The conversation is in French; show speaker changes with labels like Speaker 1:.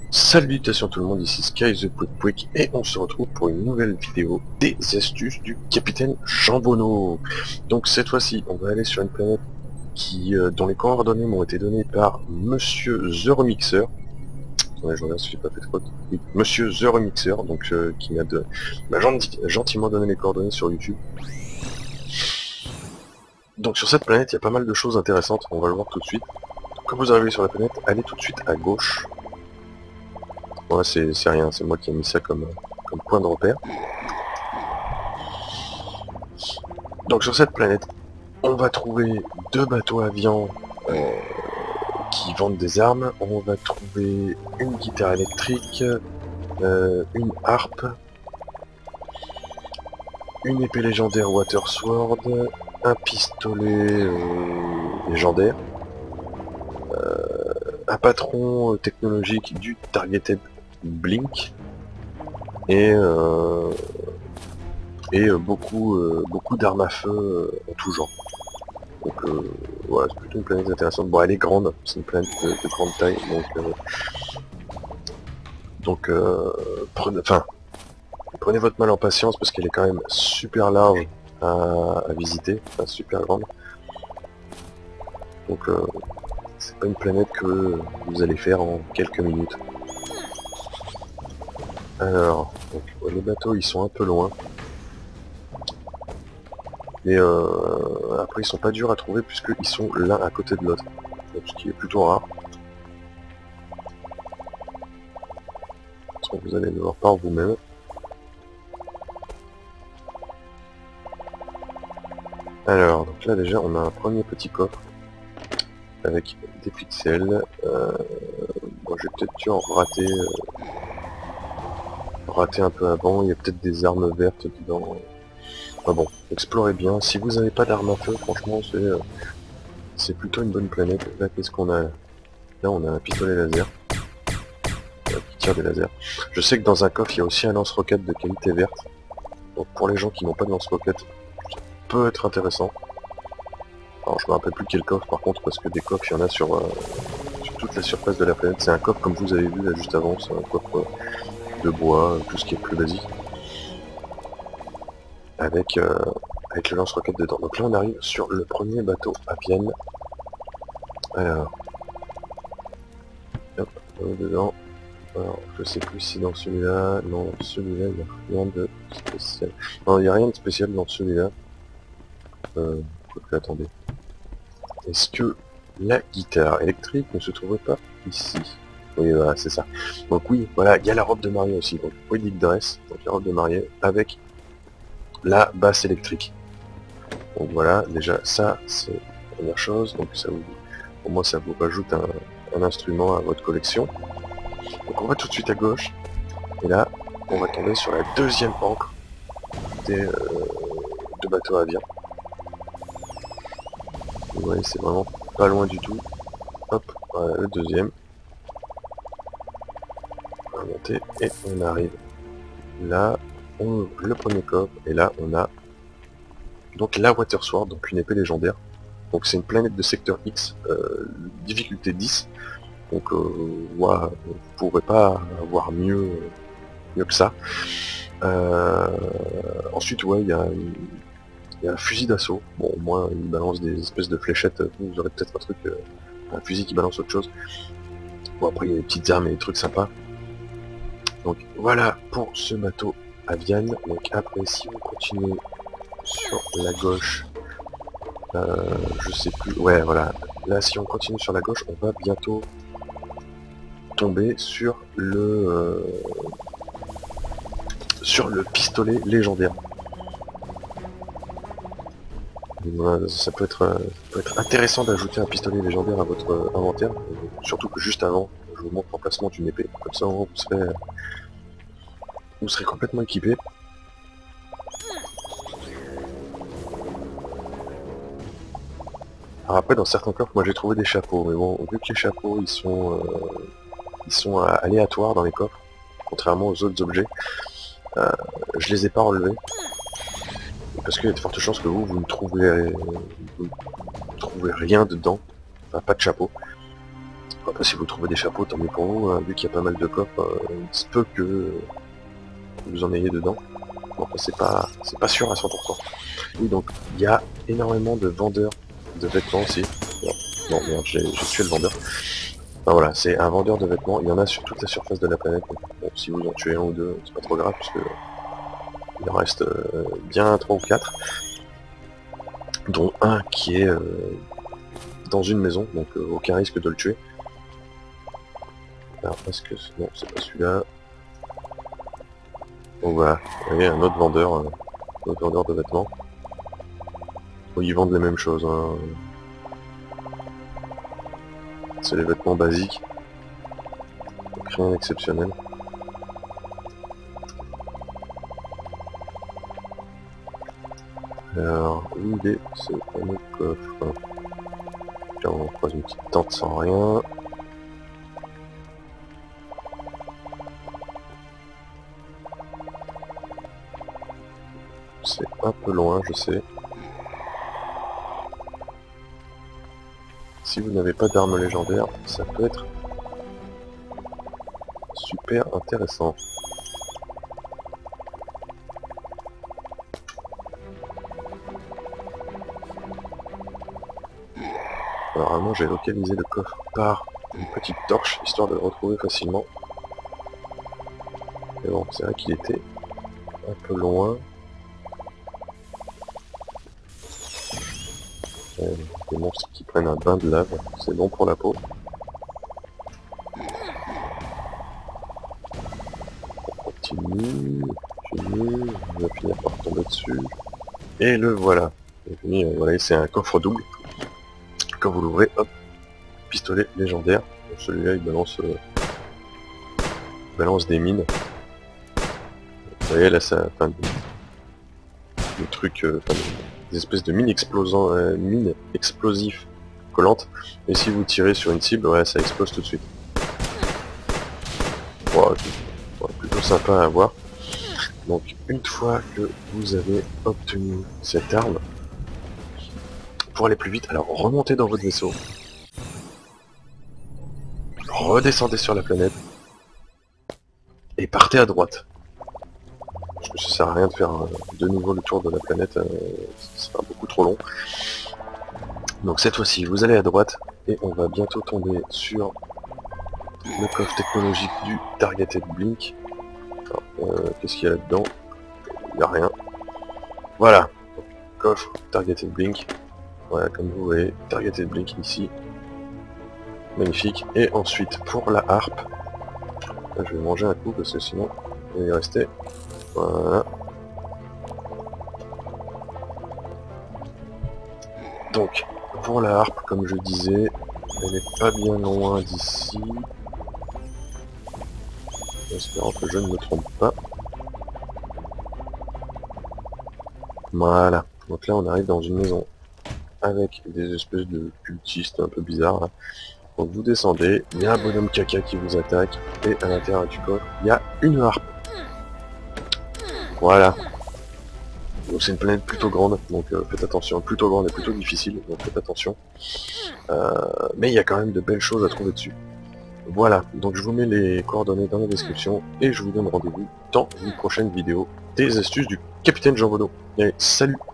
Speaker 1: Salutations tout le monde, ici Sky the Pouic et on se retrouve pour une nouvelle vidéo des astuces du capitaine Jambonneau. Donc cette fois-ci, on va aller sur une planète dont les coordonnées m'ont été données par Monsieur The Remixer. Ouais, je regarde si j'ai pas fait de faute. Oui, Monsieur The Remixer, donc qui m'a gentiment donné les coordonnées sur YouTube. Donc sur cette planète, il y a pas mal de choses intéressantes, on va le voir tout de suite. Quand vous arrivez sur la planète, allez tout de suite à gauche. Ouais, c'est rien, c'est moi qui ai mis ça comme point de repère. Donc sur cette planète, on va trouver deux bateaux avions qui vendent des armes. On va trouver une guitare électrique, une harpe, une épée légendaire Water Sword, un pistolet légendaire, un patron technologique du Targeted Blink et beaucoup d'armes à feu en tout genre. Donc voilà, c'est plutôt une planète intéressante. Bon, elle est grande, c'est une planète de grande taille, donc prenez votre mal en patience parce qu'elle est quand même super large à visiter, enfin super grande. Donc c'est pas une planète que vous allez faire en quelques minutes. Alors, donc, les bateaux ils sont un peu loin. Et après ils sont pas durs à trouver puisqu'ils sont l'un à côté de l'autre. Ce qui est plutôt rare. Parce que vous allez le voir par vous-même. Alors, donc là déjà on a un premier petit coffre avec des pixels. Bon, j'ai peut-être dû en rater un peu avant, il y a peut-être des armes vertes dedans. Enfin bon, explorez bien. Si vous n'avez pas d'armes à feu, franchement c'est plutôt une bonne planète. Là qu'est-ce qu'on a? Là on a un pistolet laser qui tire des lasers. Je sais que dans un coffre il y a aussi un lance-roquette de qualité verte. Donc pour les gens qui n'ont pas de lance-roquette, ça peut être intéressant. Alors je me rappelle plus quel coffre par contre parce que des coffres il y en a sur toute la surface de la planète. C'est un coffre comme vous avez vu là juste avant, c'est un coffre de bois, tout ce qui est plus basique. Avec le lance-roquette dedans. Donc là on arrive sur le premier bateau à Vienne. Alors, hop, dedans. Alors, je sais plus si dans celui-là, non, celui-là il n'y a rien de spécial. Non, il n'y a rien de spécial dans celui-là. Attendez. Est-ce que la guitare électrique ne se trouve pas ici? Oui, voilà, c'est ça. Donc oui, voilà, il y a la robe de mariée aussi. Donc wedding dress, donc la robe de mariée avec la basse électrique. Donc voilà, déjà ça c'est la première chose. Donc ça vous, pour moi ça vous rajoute un instrument à votre collection. Donc on va tout de suite à gauche. Et là, on va tomber sur la deuxième ancre des deux bateaux à avions. Vous voyez, c'est vraiment pas loin du tout. Hop, voilà le deuxième. On va monter et on arrive là. On ouvre le premier coffre et là on a donc la Water Sword, donc une épée légendaire. Donc c'est une planète de secteur X, difficulté 10. Donc voilà, vous ne pourrez pas avoir mieux que ça. Ensuite ouais, il y a un fusil d'assaut. Bon au moins il balance des espèces de fléchettes. Vous aurez peut-être un truc, un fusil qui balance autre chose. Bon après il y a des petites armes et des trucs sympas. Donc voilà pour ce bateau à Vienne. Donc après si vous continuez sur la gauche, je sais plus, ouais voilà, là si on continue sur la gauche on va bientôt tomber sur le pistolet légendaire. Et voilà, ça peut être intéressant d'ajouter un pistolet légendaire à votre inventaire, surtout que juste avant je vous montre l'emplacement d'une épée, comme ça vous serez complètement équipé. Alors après dans certains coffres moi j'ai trouvé des chapeaux, mais bon vu que les chapeaux ils sont aléatoires dans les coffres, contrairement aux autres objets, je les ai pas enlevés. Parce qu'il y a de fortes chances que vous ne trouvez rien dedans, enfin, pas de chapeau. Après si vous trouvez des chapeaux, tant mieux pour vous, hein. Vu qu'il y a pas mal de coffres, il se peut que vous en ayez dedans. Bon, après c'est pas sûr à 100%. Oui, donc il y a énormément de vendeurs de vêtements aussi. Non, merde, j'ai tué le vendeur. Enfin voilà, c'est un vendeur de vêtements, il y en a sur toute la surface de la planète. Donc, bon, si vous en tuez un ou deux, c'est pas trop grave, puisque il en reste bien 3 ou 4. Dont un qui est dans une maison, donc aucun risque de le tuer. Alors est-ce que... non, c'est pas celui-là. Bon voilà, vous voyez, un autre vendeur de vêtements. Bon, ils vendent les mêmes choses, hein. C'est les vêtements basiques. Donc rien d'exceptionnel. Alors, où il est ce fameux coffre? Là, on croise une petite tente sans rien. C'est un peu loin, je sais. Si vous n'avez pas d'arme légendaire, ça peut être super intéressant. Alors, vraiment, j'ai localisé le coffre par une petite torche, histoire de le retrouver facilement. Mais bon, c'est vrai qu'il était un peu loin. Des monstres qui prennent un bain de lave, c'est bon pour la peau. On continue, on va finir par tomber dessus. Et le voilà. Et puis, voilà, c'est un coffre double. Quand vous l'ouvrez, hop, pistolet légendaire. Celui-là, il balance des mines. Vous voyez, là, ça... Enfin, des trucs... des espèces de mines explosifs collantes. Et si vous tirez sur une cible, ouais, ça explose tout de suite. Wow, plutôt sympa à voir. Donc, une fois que vous avez obtenu cette arme, pour aller plus vite, alors remontez dans votre vaisseau, redescendez sur la planète, et partez à droite. Parce que ça sert à rien de faire de nouveau le tour de la planète, ça sera beaucoup trop long. Donc cette fois-ci, vous allez à droite, et on va bientôt tomber sur le coffre technologique du Targeted Blink. Qu'est-ce qu'il y a là-dedans? Il n'y a rien. Voilà, donc, coffre Targeted Blink. Voilà, comme vous voyez, Targeted Blink ici. Magnifique. Et ensuite, pour la harpe, là, je vais manger un coup parce que sinon, il va y rester. Voilà. Donc, pour la harpe, comme je disais, elle n'est pas bien loin d'ici. En espérant que je ne me trompe pas. Voilà. Donc là, on arrive dans une maison avec des espèces de cultistes un peu bizarres. Là. Donc vous descendez, il y a un bonhomme caca qui vous attaque, et à l'intérieur du coffre, il y a une harpe. Voilà. Donc c'est une planète plutôt grande, donc faites attention, plutôt grande et plutôt difficile, donc faites attention. Mais il y a quand même de belles choses à trouver dessus. Voilà, donc je vous mets les coordonnées dans la description, et je vous donne rendez-vous dans une prochaine vidéo des astuces du Capitaine Jean Bono. Allez, salut!